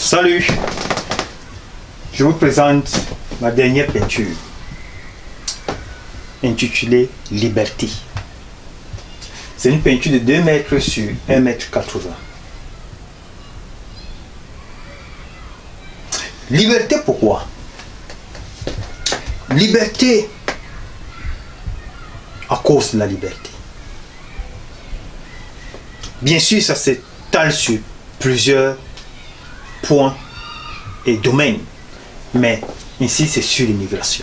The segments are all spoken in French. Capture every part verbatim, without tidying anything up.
Salut, je vous présente ma dernière peinture intitulée Liberté. C'est une peinture de deux mètres sur un mètre quatre-vingts. Liberté, pourquoi? Liberté à cause de la liberté. Bien sûr, ça s'étale sur plusieurs points et domaines, mais ici c'est sur l'immigration.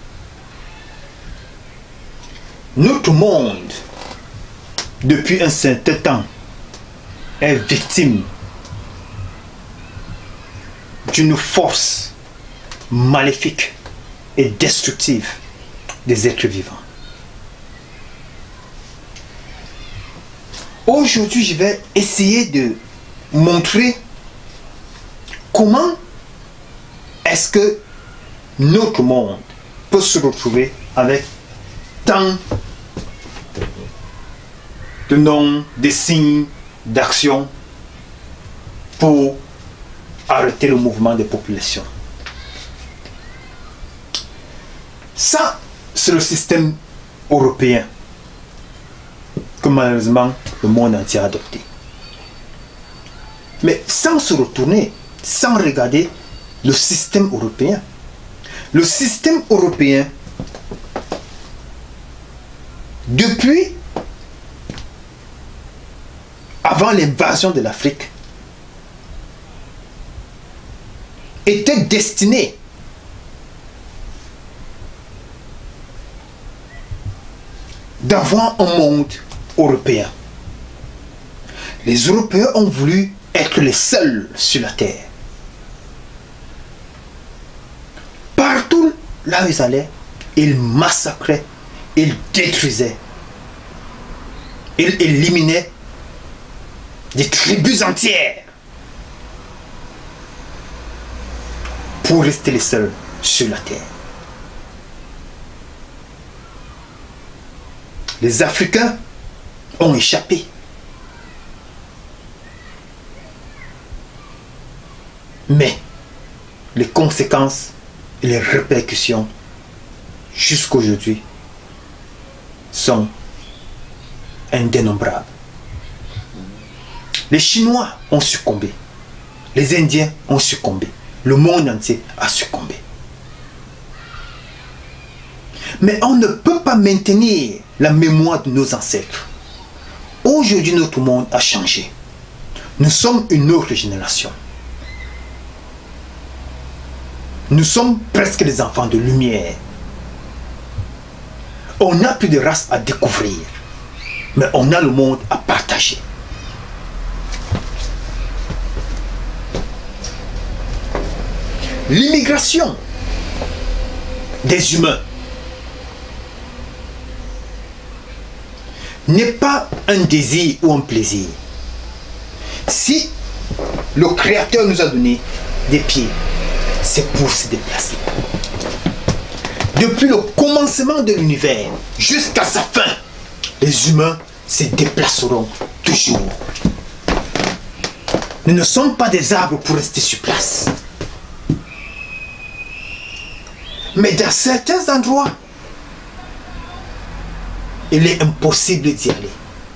Notre monde, depuis un certain temps, est victime d'une force maléfique et destructive des êtres vivants. Aujourd'hui, je vais essayer de montrer comment est-ce que notre monde peut se retrouver avec tant de noms, de signes, d'actions pour arrêter le mouvement des populations. Ça, c'est le système européen que malheureusement le monde entier a adopté. Mais sans se retourner, sans regarder le système européen. Le système européen, depuis avant l'invasion de l'Afrique, était destiné d'avoir un monde européen. Les Européens ont voulu être les seuls sur la terre. Partout là où ils allaient, ils massacraient, ils détruisaient, ils éliminaient des tribus entières pour rester les seuls sur la terre. Les Africains ont échappé. Mais les conséquences et les répercussions jusqu'à aujourd'hui sont indénombrables. Les Chinois ont succombé. Les Indiens ont succombé. Le monde entier a succombé. Mais on ne peut pas maintenir la mémoire de nos ancêtres. Aujourd'hui, notre monde a changé. Nous sommes une autre génération. Nous sommes presque les enfants de lumière. On n'a plus de race à découvrir, mais on a le monde à partager. L'immigration des humains n'est pas un désir ou un plaisir. Si le Créateur nous a donné des pieds, c'est pour se déplacer. Depuis le commencement de l'univers jusqu'à sa fin, les humains se déplaceront toujours. Nous ne sommes pas des arbres pour rester sur place. Mais dans certains endroits, il est impossible d'y aller.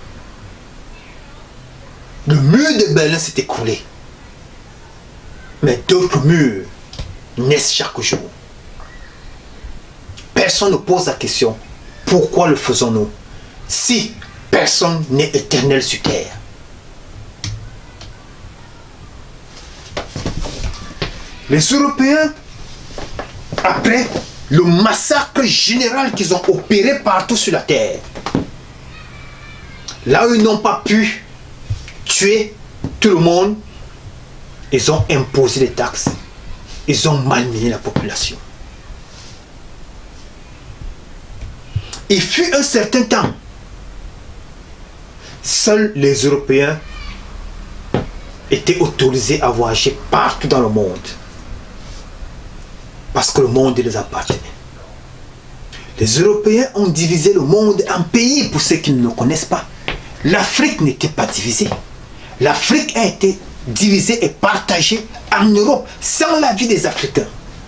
Le mur de Berlin s'est écroulé. Mais d'autres murs naissent chaque jour. Personne ne pose la question, pourquoi le faisons-nous si personne n'est éternel sur terre? Les Européens, après le massacre général qu'ils ont opéré partout sur la terre, là où ils n'ont pas pu tuer tout le monde, ils ont imposé les taxes, ils ont malmené la population. Il fut un certain temps, seuls les Européens étaient autorisés à voyager partout dans le monde, parce que le monde les appartenait. Les Européens ont divisé le monde en pays. Pour ceux qui ne le connaissent pas, l'Afrique n'était pas divisée. L'Afrique a été divisé et partagé en Europe sans l'avis des Africains.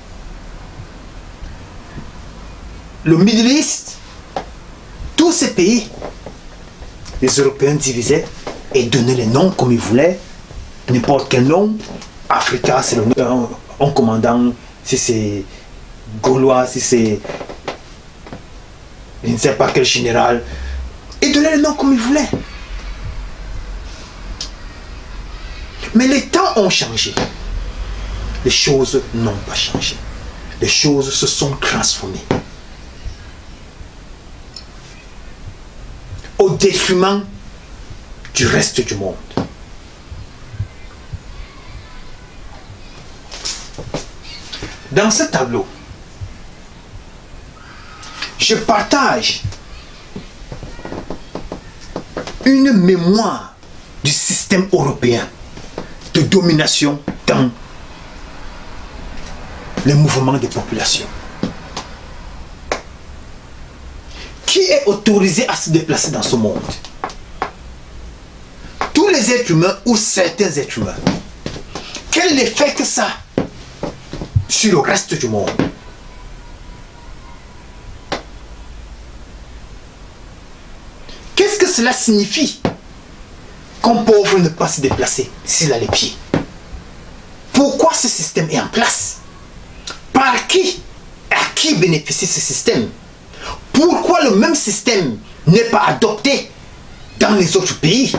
Le Middle East, tous ces pays, les Européens divisaient et donnaient les noms comme ils voulaient, n'importe quel nom. Africa, c'est le nom en commandant, si c'est Gaulois, si c'est je ne sais pas quel général, et donnaient les noms comme ils voulaient. Mais les temps ont changé. Les choses n'ont pas changé. Les choses se sont transformées. Au détriment du reste du monde. Dans ce tableau, je partage une mémoire du système européen de domination dans les mouvements des populations. Qui est autorisé à se déplacer dans ce monde? Tous les êtres humains ou certains êtres humains. Quel effet que ça a sur le reste du monde? Qu'est-ce que cela signifie qu'un pauvre ne peut pas se déplacer s'il a les pieds? Pourquoi ce système est en place? Par qui? À qui bénéficie ce système? Pourquoi le même système n'est pas adopté dans les autres pays?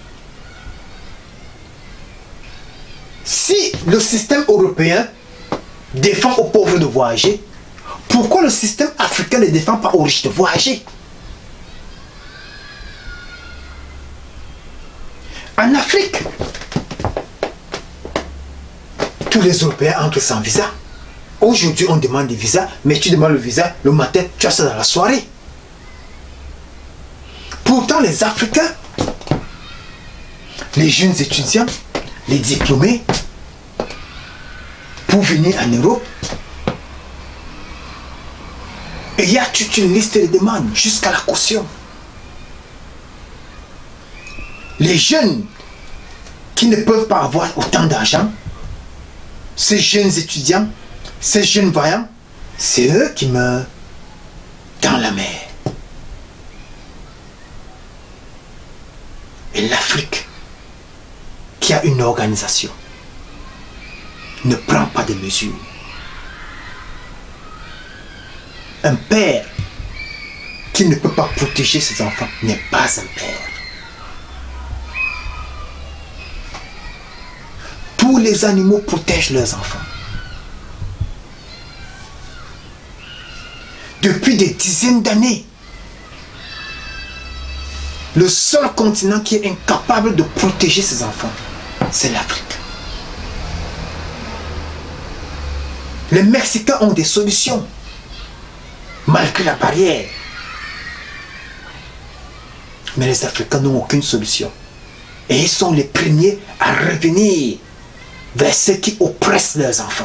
Si le système européen défend aux pauvres de voyager, pourquoi le système africain ne défend pas aux riches de voyager? En Afrique, tous les Européens entrent sans visa. Aujourd'hui, on demande des visas, mais tu demandes le visa, le matin, tu as ça dans la soirée. Pourtant, les Africains, les jeunes étudiants, les diplômés, pour venir en Europe, et il y a toute une liste de demandes jusqu'à la caution. Les jeunes qui ne peuvent pas avoir autant d'argent, ces jeunes étudiants, ces jeunes voyants, c'est eux qui meurent dans la mer. Et l'Afrique, qui a une organisation, ne prend pas de mesures. Un père qui ne peut pas protéger ses enfants n'est pas un père. Tous les animaux protègent leurs enfants. Depuis des dizaines d'années, le seul continent qui est incapable de protéger ses enfants, c'est l'Afrique. Les Mexicains ont des solutions, malgré la barrière. Mais les Africains n'ont aucune solution. Et ils sont les premiers à revenir vers ceux qui oppressent leurs enfants.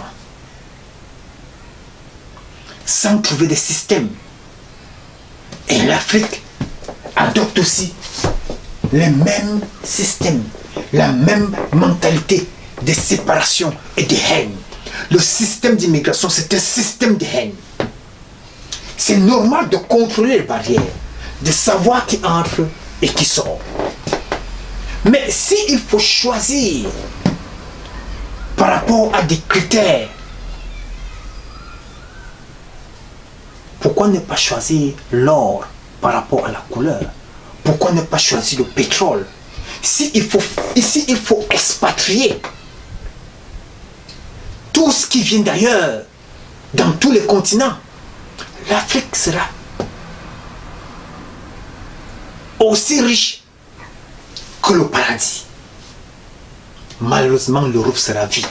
Sans trouver des systèmes. Et l'Afrique adopte aussi les mêmes systèmes, la même mentalité de séparation et de haine. Le système d'immigration, c'est un système de haine. C'est normal de contrôler les barrières, de savoir qui entre et qui sort. Mais s'il faut choisir par rapport à des critères, pourquoi ne pas choisir l'or par rapport à la couleur? Pourquoi ne pas choisir le pétrole? Si il faut, ici, il faut expatrier tout ce qui vient d'ailleurs, dans tous les continents, l'Afrique sera aussi riche que le paradis. Malheureusement, l'Europe sera vide.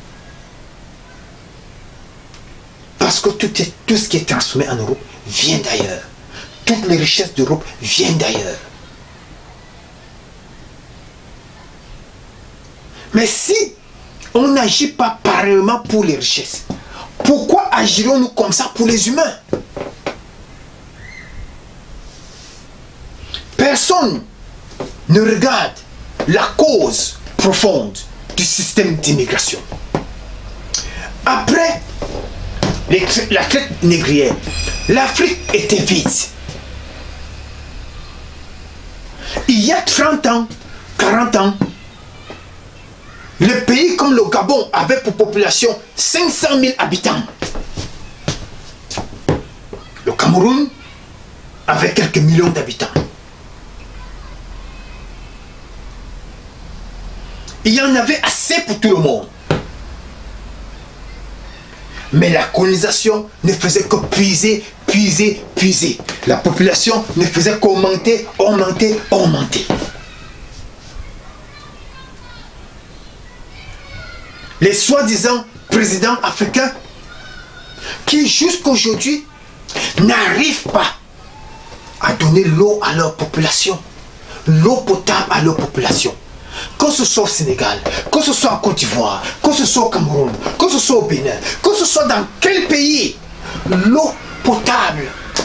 Parce que tout, est, tout ce qui est transformé en Europe vient d'ailleurs. Toutes les richesses d'Europe viennent d'ailleurs. Mais si on n'agit pas pareillement pour les richesses, pourquoi agirons-nous comme ça pour les humains? Personne ne regarde la cause profonde du système d'immigration. Après les, la traite négrière, l'Afrique était vide. Il y a trente ans, quarante ans, le pays comme le Gabon avait pour population cinq cent mille habitants. Le Cameroun avait quelques millions d'habitants. Il y en avait assez pour tout le monde. Mais la colonisation ne faisait que puiser, puiser, puiser. La population ne faisait qu'augmenter, augmenter, augmenter. Les soi-disant présidents africains qui jusqu'aujourd'hui n'arrivent pas à donner l'eau à leur population, l'eau potable à leur population. Que ce soit au Sénégal, que ce soit en Côte d'Ivoire, que ce soit au Cameroun, que ce soit au Bénin, que ce soit dans quel pays, l'eau potable,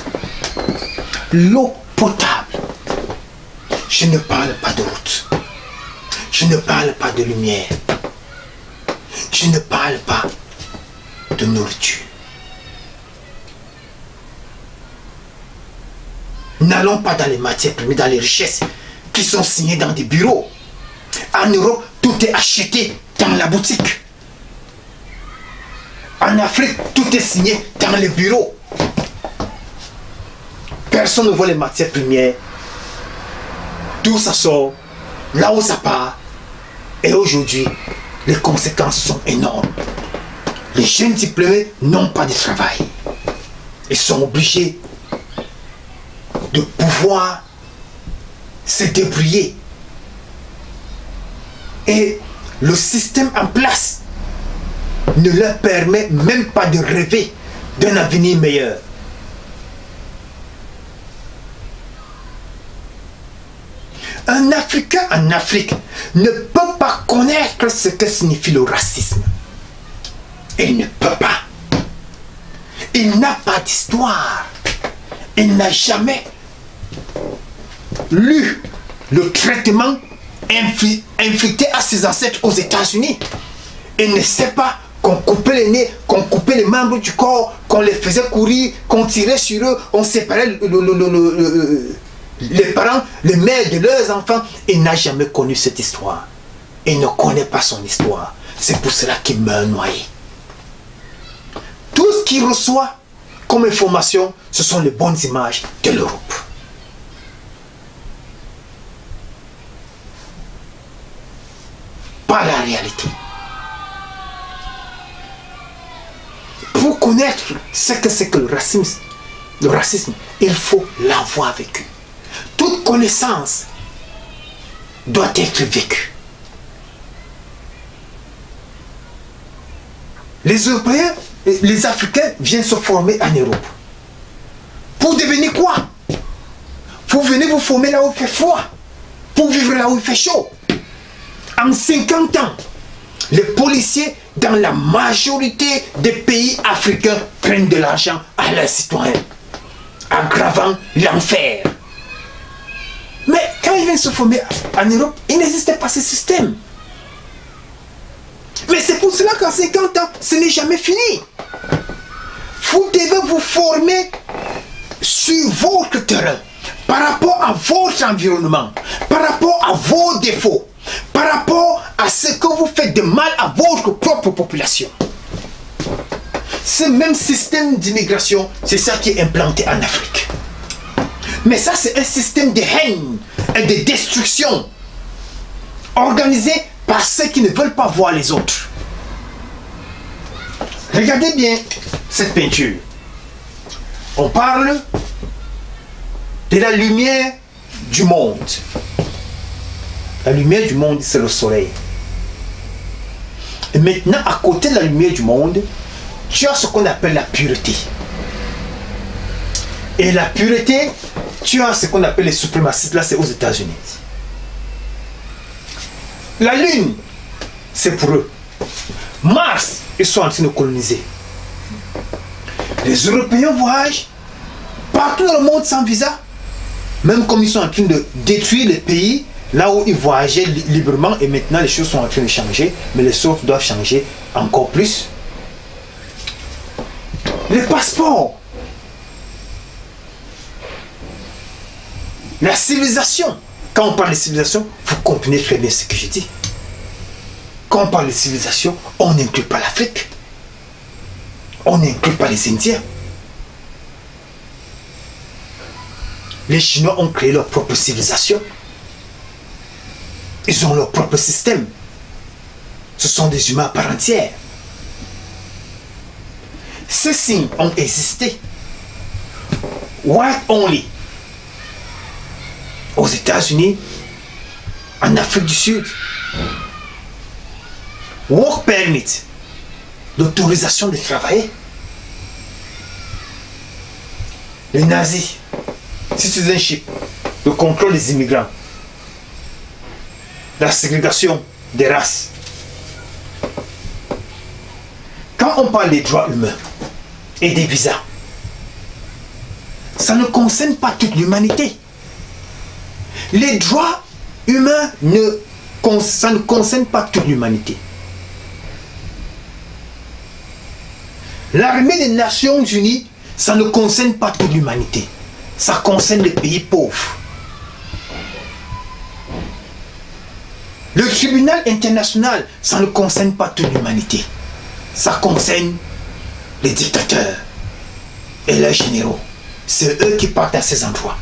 l'eau potable. Je ne parle pas de route, je ne parle pas de lumière, je ne parle pas de nourriture. N'allons pas dans les matières premières, dans les richesses qui sont signées dans des bureaux. En Europe, tout est acheté dans la boutique. En Afrique, tout est signé dans les bureaux. Personne ne voit les matières premières. D'où ça sort, là où ça part. Et aujourd'hui, les conséquences sont énormes. Les jeunes diplômés n'ont pas de travail. Ils sont obligés de pouvoir se débrouiller. Et le système en place ne leur permet même pas de rêver d'un avenir meilleur. Un Africain en Afrique ne peut pas connaître ce que signifie le racisme. Il ne peut pas. Il n'a pas d'histoire. Il n'a jamais lu le traitement inflicté à ses ancêtres aux États-Unis. Il ne sait pas qu'on coupait les nez, qu'on coupait les membres du corps, qu'on les faisait courir, qu'on tirait sur eux, on séparait le, le, le, le, le, les parents, les mères de leurs enfants. Il n'a jamais connu cette histoire. Il ne connaît pas son histoire. C'est pour cela qu'il meurt noyé. Tout ce qu'il reçoit comme information, ce sont les bonnes images de l'Europe. Pas la réalité. Pour connaître ce que c'est que le racisme, le racisme, il faut l'avoir vécu. Toute connaissance doit être vécue. Les Européens, les Africains viennent se former en Europe. Pour devenir quoi? Vous venez vous former là où il fait froid, pour vivre là où il fait chaud. En cinquante ans, les policiers dans la majorité des pays africains prennent de l'argent à leurs citoyens, aggravant l'enfer. Mais quand ils viennent se former en Europe, il n'existait pas ce système. Mais c'est pour cela qu'en cinquante ans, ce n'est jamais fini. Vous devez vous former sur votre terrain, par rapport à votre environnement, par rapport à vos défauts, par rapport à ce que vous faites de mal à votre propre population. Ce même système d'immigration, c'est ça qui est implanté en Afrique. Mais ça, c'est un système de haine et de destruction organisé par ceux qui ne veulent pas voir les autres. Regardez bien cette peinture. On parle de la lumière du monde. La lumière du monde, c'est le soleil. Et maintenant, à côté de la lumière du monde, tu as ce qu'on appelle la pureté. Et la pureté, tu as ce qu'on appelle les suprémacistes. Là, c'est aux États-Unis. La Lune, c'est pour eux. Mars, ils sont en train de coloniser. Les Européens voyagent partout dans le monde sans visa. Même comme ils sont en train de détruire les pays Là où ils voyageaient librement et maintenant les choses sont en train de changer, mais les choses doivent changer encore plus. Les passeports. La civilisation. Quand on parle de civilisation, vous comprenez très bien ce que je dis. Quand on parle de civilisation, on n'inclut pas l'Afrique. On n'inclut pas les Indiens. Les Chinois ont créé leur propre civilisation. Ils ont leur propre système. Ce sont des humains à part entière. Ces signes ont existé. White only. Aux États-Unis, en Afrique du Sud. Work permit. L'autorisation de travailler. Les nazis. Citizenship. Le contrôle des immigrants. La ségrégation des races. Quand on parle des droits humains et des visas, ça ne concerne pas toute l'humanité. Les droits humains, ne, ça ne concerne pas toute l'humanité. L'armée des Nations Unies, ça ne concerne pas toute l'humanité. Ça concerne les pays pauvres. Le tribunal international, ça ne concerne pas toute l'humanité. Ça concerne les dictateurs et leurs généraux. C'est eux qui partent à ces endroits.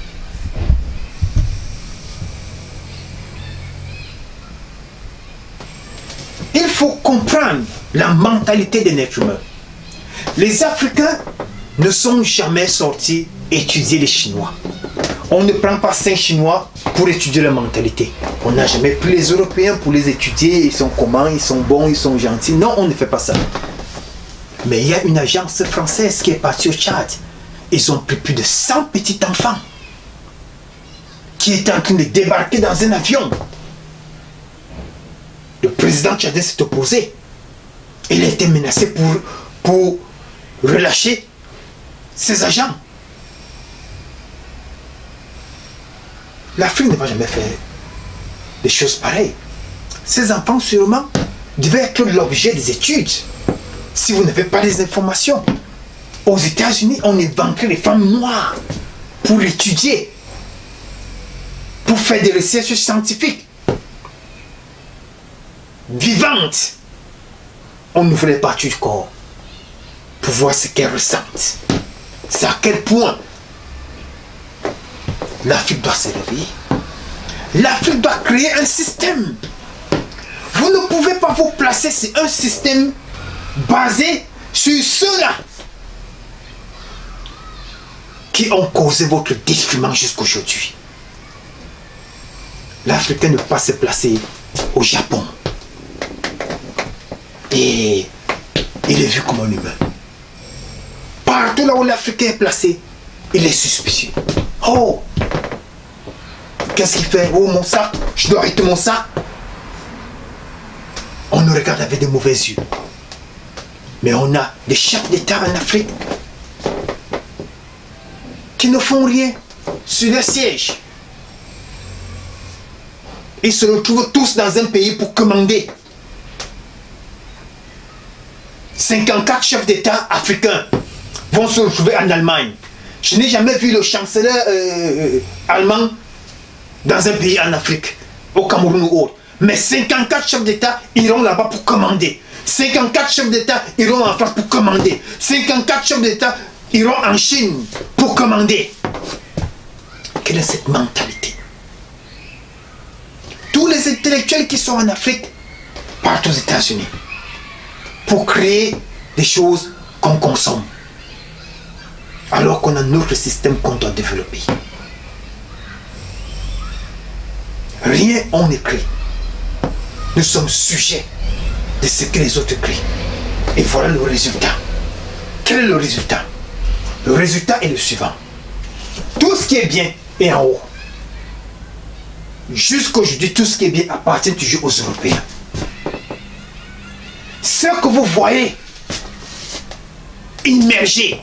Il faut comprendre la mentalité des êtres humains. Les Africains ne sont jamais sortis étudier les Chinois. On ne prend pas cinq Chinois pour étudier leur mentalité. On n'a jamais pris les Européens pour les étudier. Ils sont comment, ils sont bons, ils sont gentils. Non, on ne fait pas ça. Mais il y a une agence française qui est partie au Tchad. Ils ont pris plus de cent petits enfants qui étaient en train de débarquer dans un avion. Le président tchadien s'est opposé. Il a été menacé pour, pour relâcher ses agents. L'Afrique ne va jamais faire des choses pareilles. Ces enfants, sûrement, devaient être l'objet des études. Si vous n'avez pas les informations, aux États-Unis, on inventerait les femmes noires pour étudier, pour faire des recherches scientifiques vivantes. On ouvrait les parties du corps pour voir ce qu'elles ressentent. C'est à quel point l'Afrique doit se réveiller. L'Afrique doit créer un système. Vous ne pouvez pas vous placer sur un système basé sur ceux-là qui ont causé votre détruiment jusqu'aujourd'hui. L'Africain ne peut pas se placer au Japon. Et il est vu comme un humain. Partout là où l'Africain est placé, il est suspicieux. Oh! Qu'est-ce qu'il fait? Oh, mon sac, je dois arrêter mon sac. On nous regarde avec de mauvais yeux. Mais on a des chefs d'État en Afrique qui ne font rien sur leur siège. Ils se retrouvent tous dans un pays pour commander. cinquante-quatre chefs d'État africains vont se retrouver en Allemagne. Je n'ai jamais vu le chancelier euh, allemand dans un pays en Afrique, au Cameroun ou autre. Mais cinquante-quatre chefs d'État iront là-bas pour commander. cinquante-quatre chefs d'État iront en France pour commander. cinquante-quatre chefs d'État iront en Chine pour commander. Quelle est cette mentalité? Tous les intellectuels qui sont en Afrique partent aux États-Unis pour créer des choses qu'on consomme. Alors qu'on a notre système qu'on doit développer. Rien on écrit. Nous sommes sujets de ce que les autres créent. Et voilà le résultat. Quel est le résultat? Le résultat est le suivant. Tout ce qui est bien est en haut. Jusqu'aujourd'hui, tout ce qui est bien appartient toujours aux Européens. Ce que vous voyez immergé,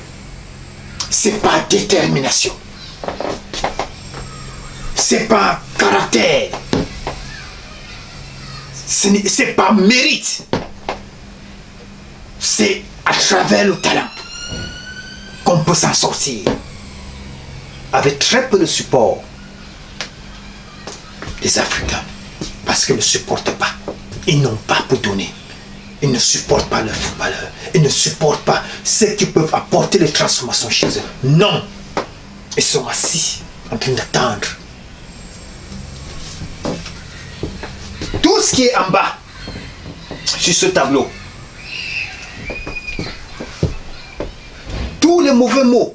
c'est par détermination. C'est par caractère. Ce n'est pas mérite. C'est à travers le talent qu'on peut s'en sortir. Avec très peu de support des Africains. Parce qu'ils ne supportent pas. Ils n'ont pas pour donner. Ils ne supportent pas leurs footballeurs. Ils ne supportent pas ceux qui peuvent apporter les transformations chez eux. Non. Ils sont assis en train d'attendre. Tout ce qui est en bas, sur ce tableau, tous les mauvais mots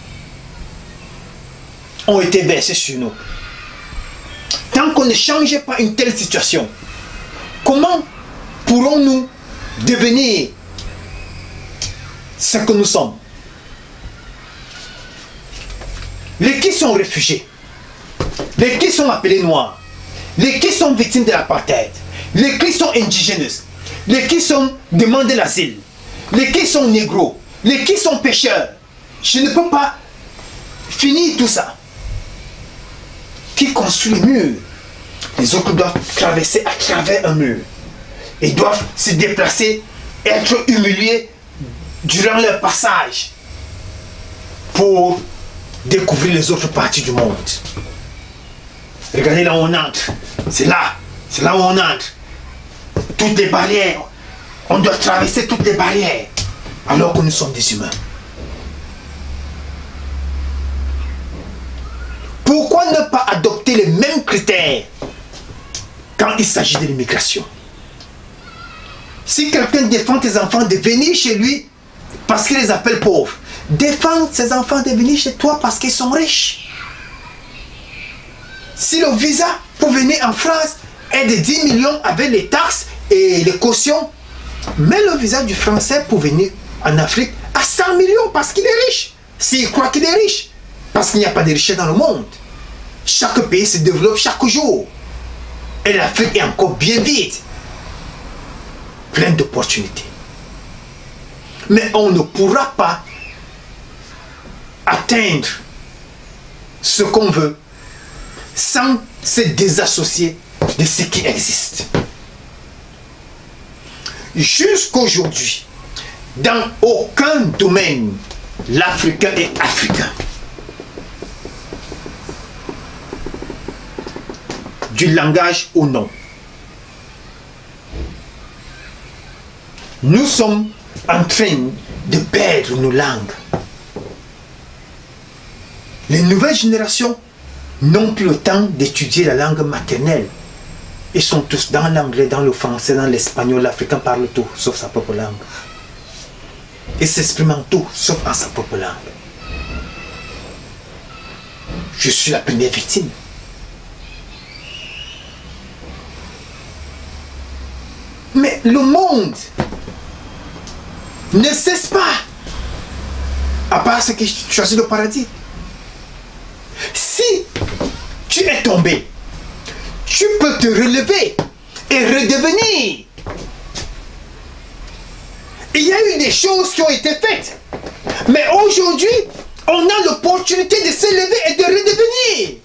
ont été versés sur nous. Tant qu'on ne changeait pas une telle situation, comment pourrons-nous devenir ce que nous sommes? Les qui sont réfugiés, les qui sont appelés noirs, les qui sont victimes de l'apartheid, les qui sont indigènes, les qui sont demandés l'asile, les qui sont négros, les qui sont pêcheurs. Je ne peux pas finir tout ça. Qui construit le mur? Les autres doivent traverser à travers un mur. Ils doivent se déplacer, être humiliés durant leur passage pour découvrir les autres parties du monde. Regardez là où on entre. C'est là. C'est là où on entre. Toutes les barrières. On doit traverser toutes les barrières. Alors que nous sommes des humains. Pourquoi ne pas adopter les mêmes critères quand il s'agit de l'immigration? Si quelqu'un défend tes enfants de venir chez lui parce qu'il les appelle pauvres, défends ses enfants de venir chez toi parce qu'ils sont riches. Si le visa pour venir en France est de dix millions avec les taxes et les cautions, mets le visa du Français pour venir en Afrique à cent millions parce qu'il est riche. S'il croit qu'il est riche, parce qu'il n'y a pas de richesse dans le monde. Chaque pays se développe chaque jour. Et l'Afrique est encore bien vide. Plein d'opportunités. Mais on ne pourra pas atteindre ce qu'on veut sans se désassocier de ce qui existe. Jusqu'aujourd'hui, dans aucun domaine, l'Africain est africain. Du langage au non. Nous sommes en train de perdre nos langues. Les nouvelles générations n'ont plus le temps d'étudier la langue maternelle. Ils sont tous dans l'anglais, dans le français, dans l'espagnol. L'Africain parle tout, sauf sa propre langue. Ils s'expriment en tout, sauf en sa propre langue. Je suis la première victime. Mais le monde ne cesse pas, à part ce qui choisit le paradis. Si tu es tombé, tu peux te relever et redevenir. Il y a eu des choses qui ont été faites. Mais aujourd'hui, on a l'opportunité de se lever et de redevenir.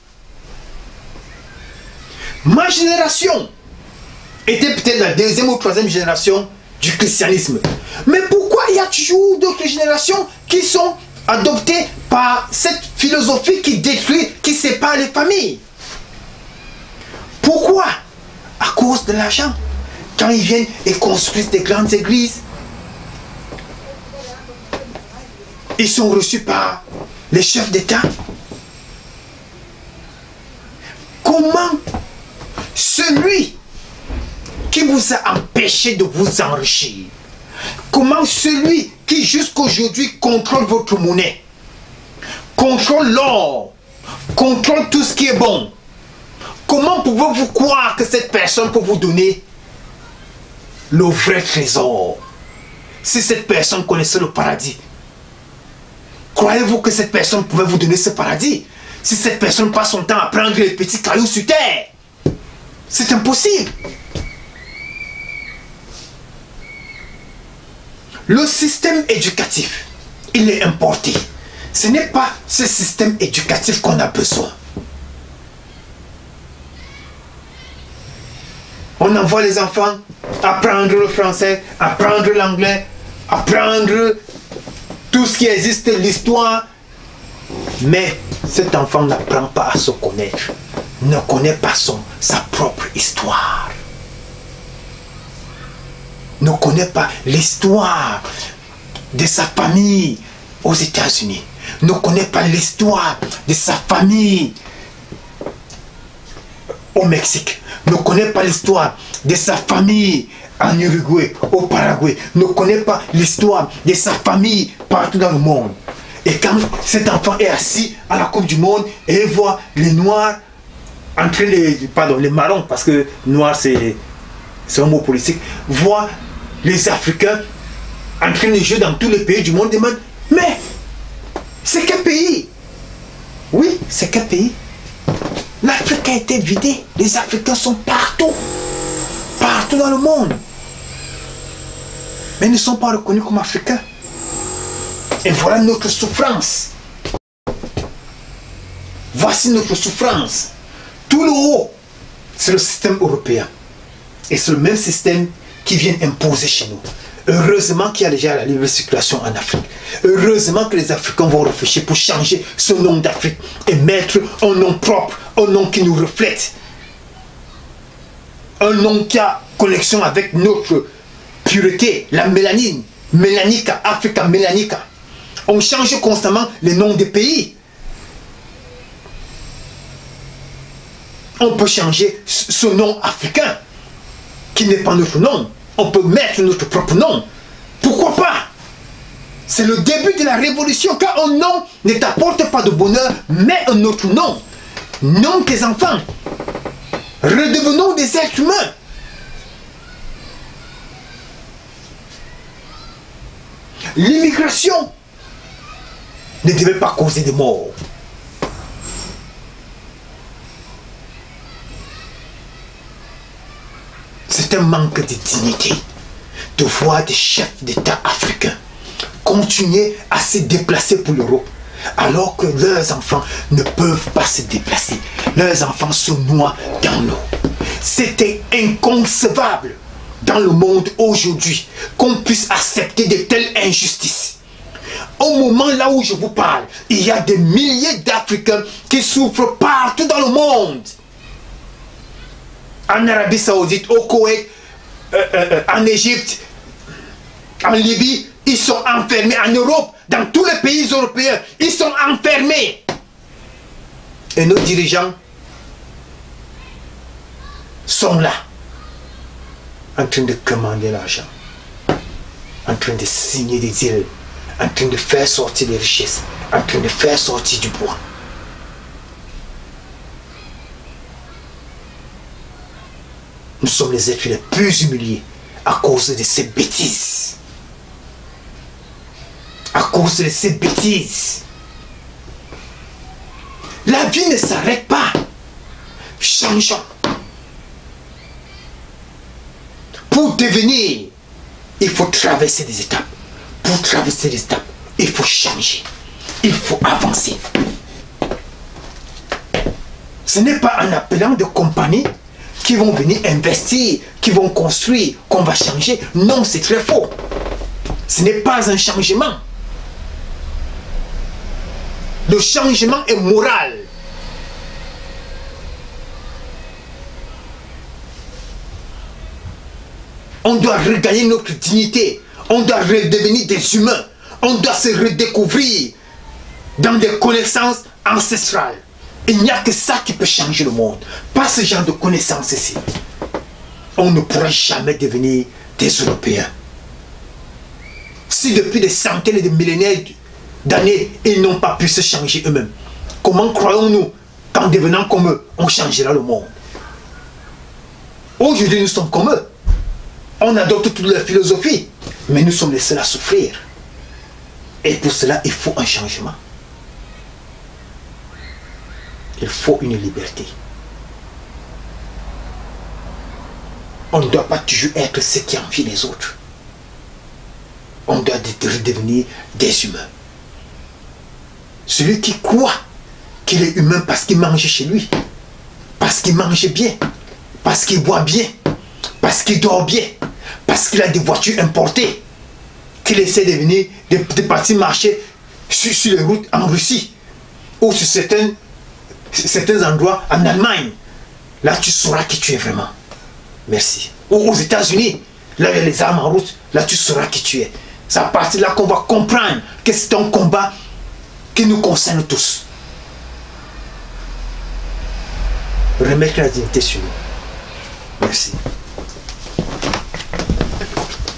Ma génération était peut-être la deuxième ou troisième génération du christianisme. Mais pourquoi il y a toujours d'autres générations qui sont adoptées par cette philosophie qui détruit, qui sépare les familles? Pourquoi? À cause de l'argent. Quand ils viennent et construisent des grandes églises, ils sont reçus par les chefs d'État. Comment celui qui vous a empêché de vous enrichir, comment celui qui jusqu'aujourd'hui contrôle votre monnaie, contrôle l'or, contrôle tout ce qui est bon, comment pouvez-vous croire que cette personne peut vous donner le vrai trésor? Si cette personne connaissait le paradis, croyez-vous que cette personne pouvait vous donner ce paradis? Si cette personne passe son temps à prendre les petits cailloux sur terre, c'est impossible. Le système éducatif, il est importé. Ce n'est pas ce système éducatif qu'on a besoin. On envoie les enfants apprendre le français, apprendre l'anglais, apprendre tout ce qui existe, l'histoire. Mais cet enfant n'apprend pas à se connaître, ne connaît pas son, sa propre histoire. Ne connaît pas l'histoire de sa famille aux États-Unis. Ne connaît pas l'histoire de sa famille au Mexique. Ne connaît pas l'histoire de sa famille en Uruguay, au Paraguay. Ne connaît pas l'histoire de sa famille partout dans le monde. Et quand cet enfant est assis à la Coupe du Monde et voit les Noirs en train de... Pardon, les marrons, parce que noir c'est un mot politique. Voit les Africains en train de jouer dans tous les pays du monde, demande, mais c'est quel pays? Oui, c'est quel pays? L'Afrique a été vidée. Les Africains sont partout. Partout dans le monde. Mais ils ne sont pas reconnus comme Africains. Et voilà notre souffrance. Voici notre souffrance. Tout le haut, c'est le système européen. Et c'est le même système qui vient imposer chez nous. Heureusement qu'il y a déjà la libre circulation en Afrique. Heureusement que les Africains vont réfléchir pour changer ce nom d'Afrique et mettre un nom propre, un nom qui nous reflète. Un nom qui a connexion avec notre pureté, la mélanine, Mélanica, Africa, Mélanica. On change constamment les noms des pays. On peut changer ce nom africain, qui n'est pas notre nom. On peut mettre notre propre nom. Pourquoi pas? C'est le début de la révolution. Quand un nom ne t'apporte pas de bonheur, mets un autre nom. Nomme tes enfants. Redevenons des êtres humains. L'immigration ne devait pas causer de morts. C'est un manque de dignité de voir des chefs d'État africains continuer à se déplacer pour l'Europe alors que leurs enfants ne peuvent pas se déplacer. Leurs enfants se noient dans l'eau. C'était inconcevable dans le monde aujourd'hui qu'on puisse accepter de telles injustices. Au moment là où je vous parle, il y a des milliers d'Africains qui souffrent partout dans le monde. En Arabie Saoudite, au Koweït, euh, euh, en Égypte, en Libye, ils sont enfermés. En Europe, dans tous les pays européens, ils sont enfermés. Et nos dirigeants sont là, en train de commander l'argent, en train de signer des deals, en train de faire sortir des richesses, en train de faire sortir du bois. Nous sommes les êtres les plus humiliés à cause de ces bêtises. À cause de ces bêtises. La vie ne s'arrête pas. Changeons. Pour devenir, il faut traverser des étapes. Pour traverser des étapes, il faut changer. Il faut avancer. Ce n'est pas en appelant de compagnies qui vont venir investir, qui vont construire, qu'on va changer. Non, c'est très faux. Ce n'est pas un changement. Le changement est moral. On doit regagner notre dignité. On doit redevenir des humains. On doit se redécouvrir dans des connaissances ancestrales. Il n'y a que ça qui peut changer le monde. Pas ce genre de connaissances ici. On ne pourra jamais devenir des Européens. Si depuis des centaines et des millénaires d'années, ils n'ont pas pu se changer eux-mêmes, comment croyons-nous qu'en devenant comme eux, on changera le monde? Aujourd'hui, nous sommes comme eux. On adopte toute leur philosophie, mais nous sommes les seuls à souffrir. Et pour cela, il faut un changement. Il faut une liberté. On ne doit pas toujours être ceux qui envient les autres. On doit redevenir des humains. Celui qui croit qu'il est humain parce qu'il mange chez lui, parce qu'il mange bien, parce qu'il boit bien, parce qu'il dort bien, parce qu'il a des voitures importées, qu'il essaie de venir, de, de partir marcher sur, sur les routes en Russie, ou sur certains, certains endroits en Allemagne, là tu sauras qui tu es vraiment. Merci. Ou aux États-Unis, là il y a les armes en route, là tu sauras qui tu es. C'est à partir de là qu'on va comprendre que c'est un combat qui nous concerne tous. Remettre la dignité sur nous. Merci.